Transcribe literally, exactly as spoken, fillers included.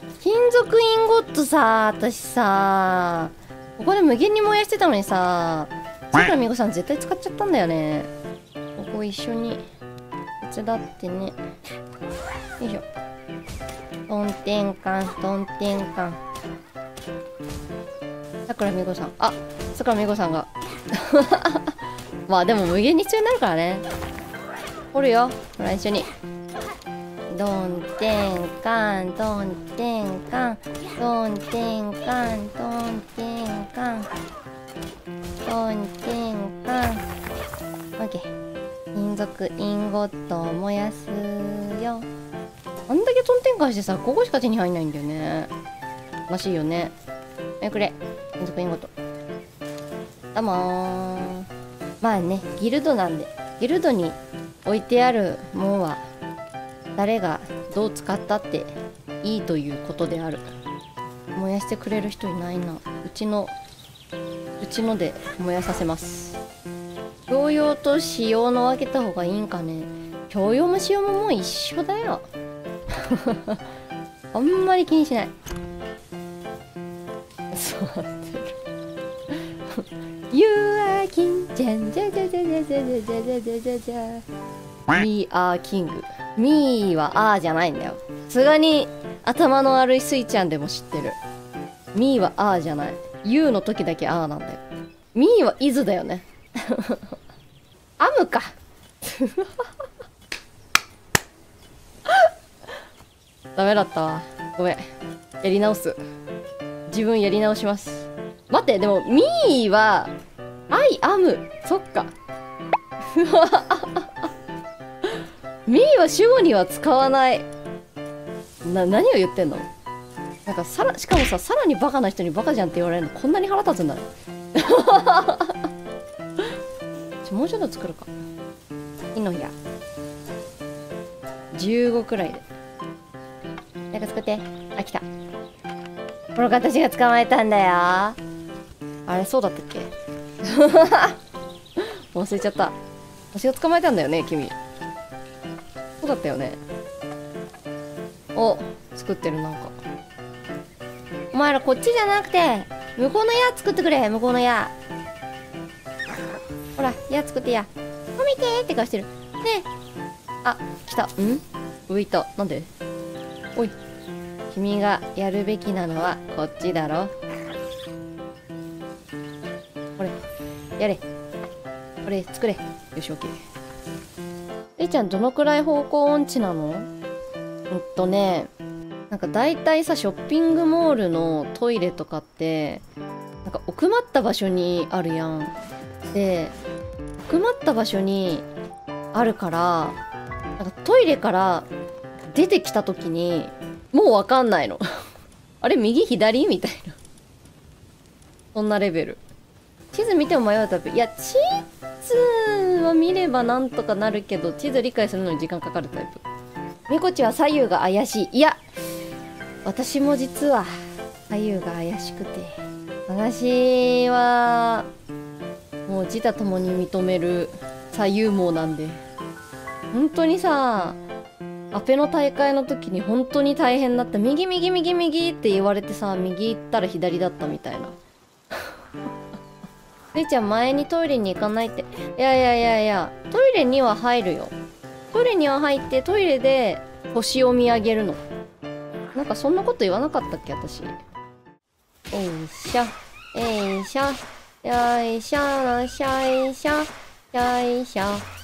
金属インゴットさ、私さ、ここで無限に燃やしてたのにさ、さくらみごさん絶対使っちゃったんだよね。ここ一緒に手伝ってね。よいしょ。トンテンカン、トンテンカン。さくらみごさん。あ、さくらみごさんが。まあでも無限に必要になるからね。掘るよ。ほら一緒に。ドンテンカン、ドンテンカン、ドンテンカン、ドンテンカン、ドンテンカン。オッケー。金属インゴットを燃やすよ。あんだけトンテンカンしてさ、ここしか手に入んないんだよね。らしいよね。え、くれ。金属インゴット。どうもー。まあね、ギルドなんで、ギルドに置いてあるもんは、誰がどう使ったっていいということである。燃やしてくれる人いないな。うちのうちので燃やさせます。共用と使用の分けた方がいいんかね。共用も使用ももう一緒だよ。あんまり気にしない。そうなってる。You are king じゃんじゃじゃじゃじゃじゃじゃじゃじゃじゃじゃ。We are king。ミーはあーじゃないんだよ。さすがに頭の悪いスイちゃんでも知ってる。ミーはあーじゃない。ユーの時だけあーなんだよ。ミーはイズだよね。アムか。ダメだったわ。ごめん。やり直す。自分やり直します。待って、でもミーはアイアム。そっか。ミーは主語には使わない。な、何を言ってんの。なんかさら、しかもさ、さらにバカな人にバカじゃんって言われるのこんなに腹立つんだね。ちょ、もうちょっと作るか。いいのや。じゅうごくらいで。なんか作って。あ、来た。この形が捕まえたんだよ。あれ、そうだったっけ。忘れちゃった。私が捕まえたんだよね、君。そうだったよね。お、作ってる。なんかお前らこっちじゃなくて向こうの矢作ってくれ。向こうの矢。ほら矢作ってや。見てーって顔してるね。あ、来た。ん浮いた。なんで。おい、君がやるべきなのはこっちだろ。これやれ。これ作れ。よし、オッケー。えいちゃんどのくらい方向音痴なの？うんとね、なんか大体さ、ショッピングモールのトイレとかってなんか奥まった場所にあるやん。で、奥まった場所にあるから、なんかトイレから出てきた時にもうわかんないの。あれ右左みたいな。そんなレベル。地図見ても迷うタイプ。いや、地図は見ればなんとかなるけど、地図理解するのに時間かかるタイプ。みこちは左右が怪しい。いや、私も実は左右が怪しくて、私はもう自他ともに認める左右盲なんで、本当にさ、アペの大会の時に本当に大変だった。右右右右って言われてさ、右行ったら左だったみたいな。れいちゃん前にトイレに行かないって。いやいやいやいや、トイレには入るよ。トイレには入ってトイレで星を見上げるの。なんかそんなこと言わなかったっけ私。よいしょよいしょよいしょよいしょよいしょよいしょ